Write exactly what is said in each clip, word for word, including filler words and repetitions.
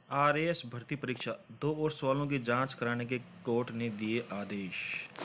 Are A S भर्ती परीक्षा दो और सवालों की जांच कराने के कोर्ट ने दिए आदेश।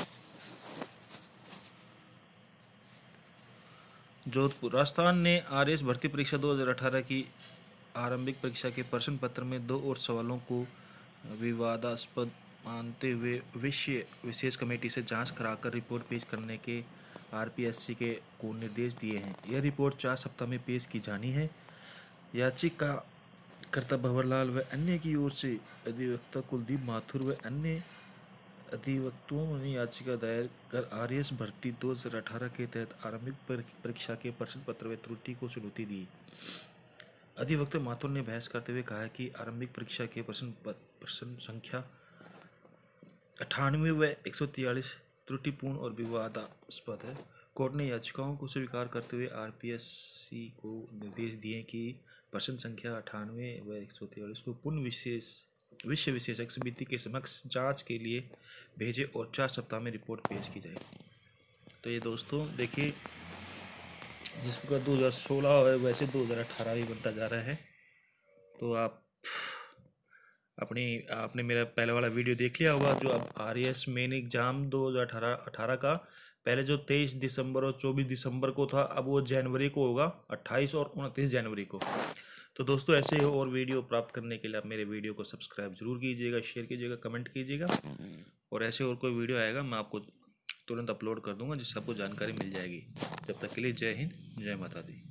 जोधपुर राजस्थान ने आर ए एस भर्ती परीक्षा दो हज़ार अठारह की आरंभिक परीक्षा के प्रश्न पत्र में दो और सवालों को विवादास्पद मानते हुए विषय विशेष कमेटी से जांच कराकर रिपोर्ट पेश करने के आर पी एस सी के को निर्देश दिए हैं। यह रिपोर्ट चार सप्ताह में पेश की जानी है। याचिकाकर्ता भंवरलाल व अन्य की ओर से अधिवक्ता कुलदीप माथुर व अन्य अधिवक्ताओं ने याचिका दायर कर आर ए एस भर्ती दो हज़ार अठारह के तहत आरंभिक परीक्षा के प्रश्न पत्र में त्रुटि को चुनौती दी। अधिवक्ता माथुर ने बहस करते हुए कहा कि आरंभिक परीक्षा के प्रश्न प्रश्न संख्या अट्ठानवे व एक सौ तियालीस त्रुटिपूर्ण और विवादास्पद है। कोर्ट ने याचिकाओं को स्वीकार करते हुए आर पी एस सी को निर्देश दिए कि प्रश्न संख्या अट्ठानवे व एक सौ तियालीस को पुनः विशेष विषय विशेषज्ञ समिति के समक्ष जांच के लिए भेजे और चार सप्ताह में रिपोर्ट पेश की जाए। तो ये दोस्तों देखिए, जिस प्रकार दो हज़ार सोलह है वैसे दो हज़ार अठारह भी बनता जा रहा है। तो आप अपनी आपने मेरा पहले वाला वीडियो देख लिया होगा, जो अब R A S main exam दो हज़ार अठारह अठारह का पहले जो तेईस दिसंबर और चौबीस दिसंबर को था, अब वो जनवरी को होगा, अट्ठाईस और उनतीस जनवरी को। तो दोस्तों ऐसे ही और वीडियो प्राप्त करने के लिए आप मेरे वीडियो को सब्सक्राइब जरूर कीजिएगा, शेयर कीजिएगा, कमेंट कीजिएगा, और ऐसे और कोई वीडियो आएगा मैं आपको तुरंत अपलोड कर दूंगा, जिससे आपको जानकारी मिल जाएगी। जब तक के लिए जय हिंद, जय माता दी।